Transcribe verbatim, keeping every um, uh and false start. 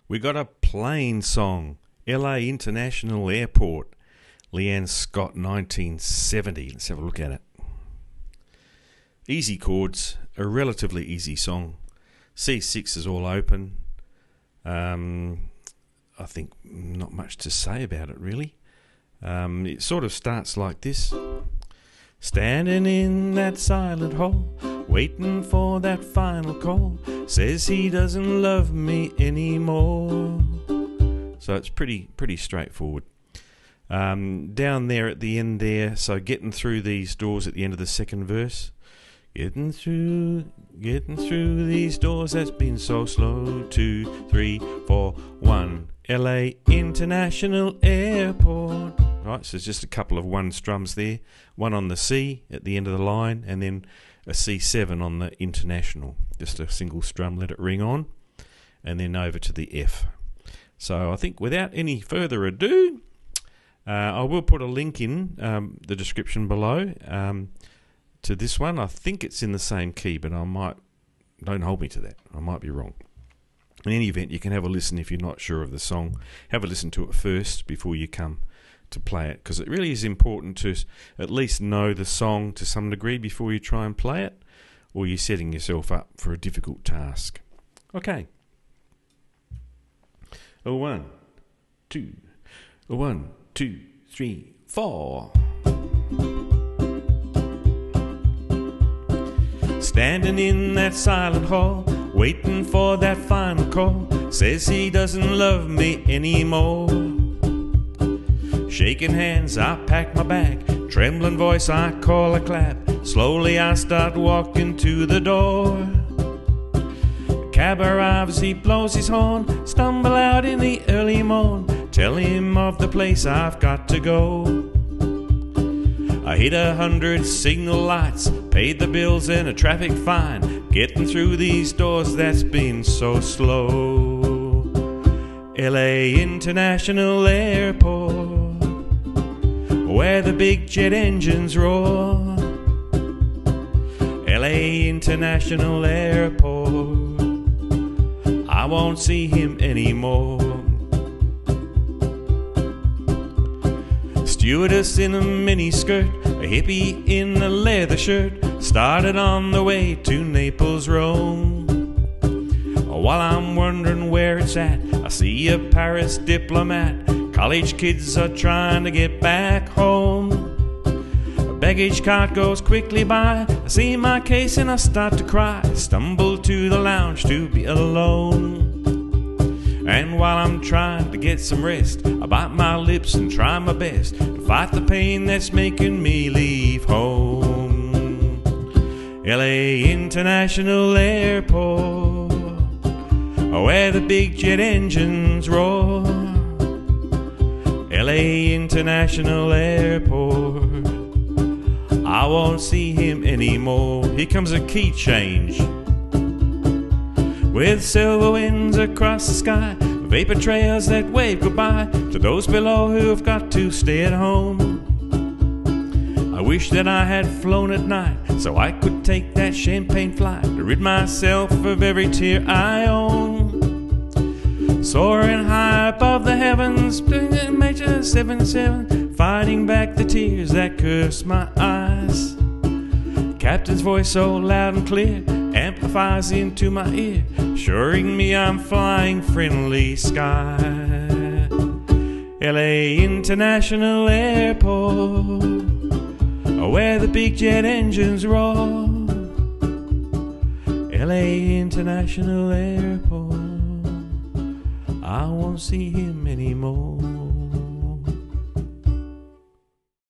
We got a plane song, L A International Airport, Leanne Scott, nineteen seventy. Let's have a look at it. Easy chords, a relatively easy song. C six is all open. Um, I think not much to say about it, really. Um, it sort of starts like this. Standing in that silent hall, waiting for that final call, says he doesn't love me anymore. So it's pretty pretty straightforward. Um, down there at the end there, so getting through these doors at the end of the second verse. Getting through, getting through these doors, that's been so slow. Two, three, four, one. L A International Airport. Right, so there's just a couple of one strums there. One on the C at the end of the line, and then a C seven on the international. Just a single strum, let it ring on, and then over to the F. So I think without any further ado, uh, I will put a link in um, the description below um, to this one. I think it's in the same key, but I might, don't hold me to that. I might be wrong. In any event, you can have a listen if you're not sure of the song. Have a listen to it first before you come to play it, because it really is important to at least know the song to some degree before you try and play it, or you're setting yourself up for a difficult task. Okay. A one, two, a one, two, three, four. Standing in that silent hall, waiting for that final call, says he doesn't love me anymore. Shaking hands, I pack my bag, trembling voice, I call a clap. Slowly I start walking to the door. Cab arrives, he blows his horn, stumble out in the early morn, tell him of the place I've got to go. I hit a hundred signal lights, paid the bills and a traffic fine, getting through these doors that's been so slow. L A International Airport, where the big jet engines roar. L A International Airport, I won't see him anymore. Stewardess in a mini skirt, a hippie in a leather shirt, started on the way to Naples, Rome. While I'm wondering where it's at, I see a Paris diplomat. College kids are trying to get back home. A baggage cart goes quickly by, I see my case and I start to cry. I stumble to the lounge to be alone. And while I'm trying to get some rest, I bite my lips and try my best to fight the pain that's making me leave home. L A International Airport, where the big jet engines roar. L A International Airport, I won't see him anymore. Here comes a key change. With silver winds across the sky, vapor trails that wave goodbye to those below who have got to stay at home. I wish that I had flown at night so I could take that champagne flight to rid myself of every tear I own. Soaring high above the heavens, Major seven seven, fighting back the tears that curse my eyes. Captain's voice so loud and clear amplifies into my ear, assuring me I'm flying friendly sky. L A International Airport, where the big jet engines roar. L A International Airport, I won't see him anymore.